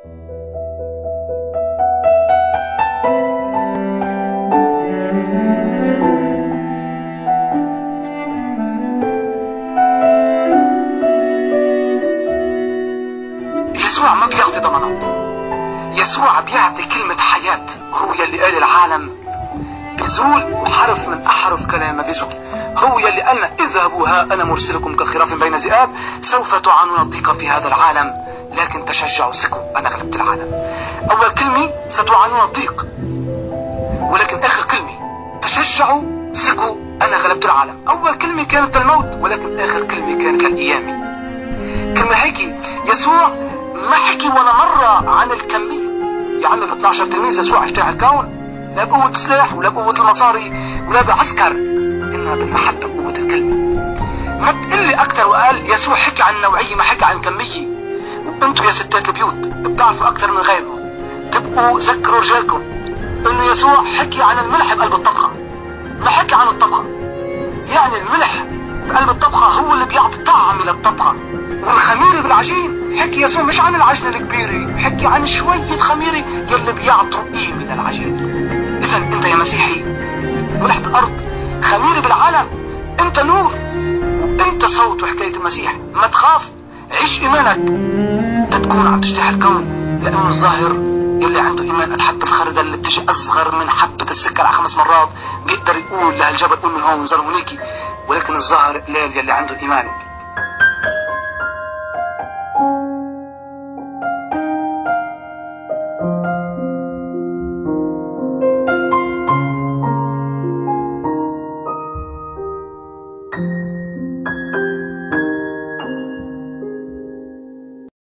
يسوع ما بيعطي ضمانات، يسوع بيعطي كلمة حياة. هو يلي قال العالم بيزول وحرف من أحرف كلامه بيزول. هو يلي قالنا اذهبوا ها أنا مرسلكم كخراف بين ذئاب، سوف تعانون الضيق في هذا العالم لكن تشجعوا ثقوا أنا غلبت العالم. أول كلمة ستعانون الضيق، ولكن آخر كلمة تشجعوا ثقوا أنا غلبت العالم. أول كلمة كانت الموت، ولكن آخر كلمة كانت القيامة. كلمة هيك يسوع ما حكي ولا مرة عن الكمية. يا عمي ب 12 تلميذ يسوع افتح الكون، لا بقوة سلاح ولا بقوة المصاري ولا بعسكر، إنها بالمحبة بقوة الكلمة. ما تقلي أكتر وقال يسوع حكي عن نوعية ما حكي عن كمية. وأنتوا يا ستات البيوت بتعرفوا أكتر من غيركم، تبقوا ذكروا رجالكم إنه يسوع حكي عن الملح بقلب الطبخة، ما حكي عن الطبخة. يعني الملح بقلب الطبخة هو اللي بيعطي طعم للطبخة، والخميرة بالعجين حكي يسوع مش عن العجنة الكبيرة، حكي عن شوية خميرة يلي بيعطوا قيمة للعجين. إذا أنت يا مسيحي ملح بالأرض، خميرة بالعالم، أنت نور وأنت صوت وحكاية المسيح. ما تخاف، عيش إيمانك تكون عم تجتاح الكون، لأنه الظاهر يلي عنده إيمان قد حبة الخردل اللي بتجي أصغر من حبة السكر على 5 مرات بيقدر يقول لهالجبل قوم من هون وانزل هونيكي، ولكن الظاهر قليل يلي عنده إيمان.